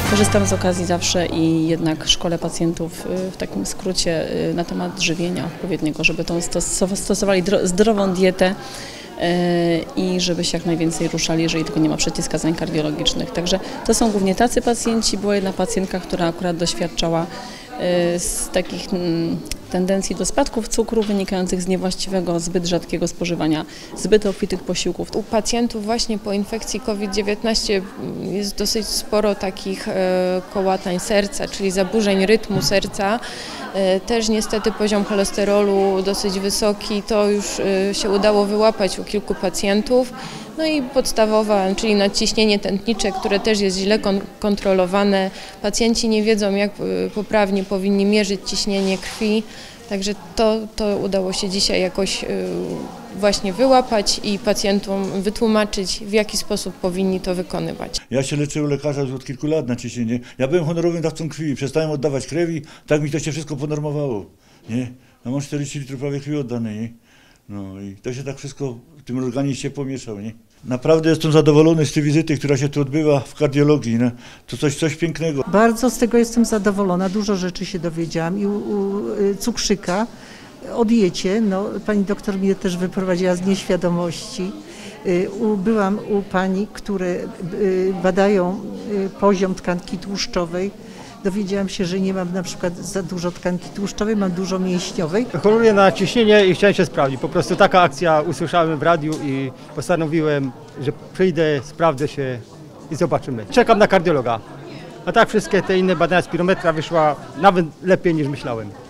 Korzystam z okazji zawsze i jednak szkolę pacjentów w takim skrócie na temat żywienia odpowiedniego, żeby stosowali zdrową dietę i żeby się jak najwięcej ruszali, jeżeli tylko nie ma przeciwwskazań kardiologicznych. Także to są głównie tacy pacjenci. Była jedna pacjentka, która akurat doświadczała z takich tendencji do spadków cukru wynikających z niewłaściwego, zbyt rzadkiego spożywania zbyt obfitych posiłków. U pacjentów właśnie po infekcji COVID-19 jest dosyć sporo takich kołatań serca, czyli zaburzeń rytmu serca. Też niestety poziom cholesterolu dosyć wysoki, to już się udało wyłapać u kilku pacjentów. No i podstawowa, czyli nadciśnienie tętnicze, które też jest źle kontrolowane. Pacjenci nie wiedzą, jak poprawnie powinni mierzyć ciśnienie krwi, także to udało się dzisiaj jakoś właśnie wyłapać i pacjentom wytłumaczyć, w jaki sposób powinni to wykonywać. Ja się leczę u lekarza już od kilku lat na ciśnienie. Ja byłem honorowym dawcą krwi, przestałem oddawać krwi, tak mi to się wszystko ponormowało. Nie? Ja mam 40 litrów prawie krwi oddanej. Nie? No i to się tak wszystko w tym organizmie pomieszał. Nie? Naprawdę jestem zadowolony z tej wizyty, która się tu odbywa w kardiologii. Nie? To coś pięknego. Bardzo z tego jestem zadowolona. Dużo rzeczy się dowiedziałam i u cukrzyka o diecie. No, pani doktor mnie też wyprowadziła z nieświadomości. Byłam u pani, które badają poziom tkanki tłuszczowej. Dowiedziałam się, że nie mam na przykład za dużo tkanki tłuszczowej, mam dużo mięśniowej. Choruję na ciśnienie i chciałem się sprawdzić. Po prostu taka akcja usłyszałem w radiu i postanowiłem, że przyjdę, sprawdzę się i zobaczymy. Czekam na kardiologa. A tak wszystkie te inne badania spirometra wyszła nawet lepiej niż myślałem.